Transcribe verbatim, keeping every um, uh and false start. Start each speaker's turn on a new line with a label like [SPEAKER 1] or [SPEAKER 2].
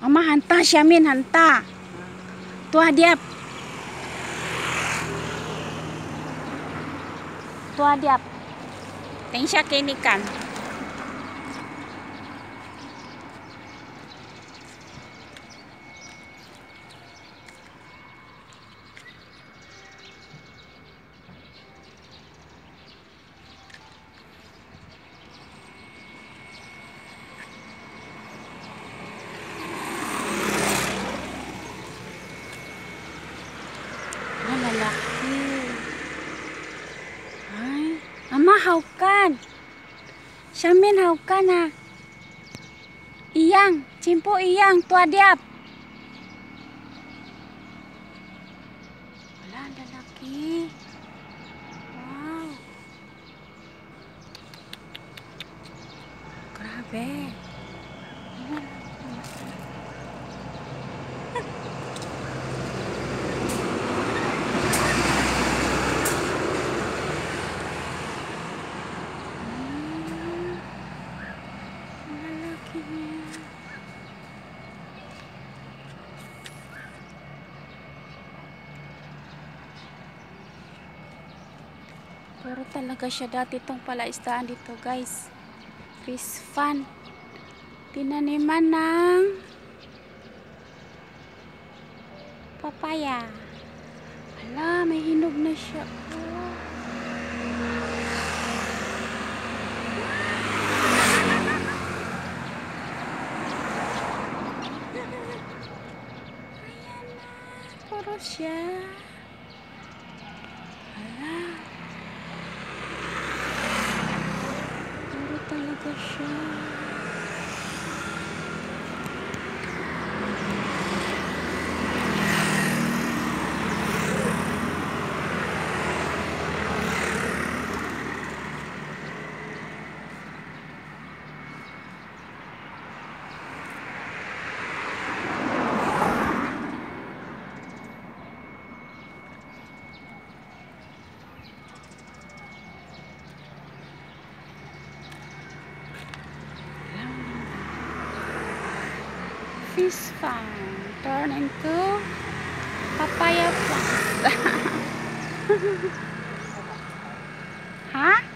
[SPEAKER 1] Mama hanta siya min, hanta. Tuah diap. Tuah diap. Tingin siya kinikan. Lalaki. Ay, ama haukan. Siamin haukan ha. Iyang, cimpo iyang, tua diap. Wala, lalaki. Wow. Grabe. Pero talaga siya dati itong palaisdaan dito guys. Fish fun. Tinaniman ng papaya. Hala, may hinog na siya. Oh. Ayan na. Puro siya. Hala. Puro talaga siya. Fish farm turn into papaya plant. Hah?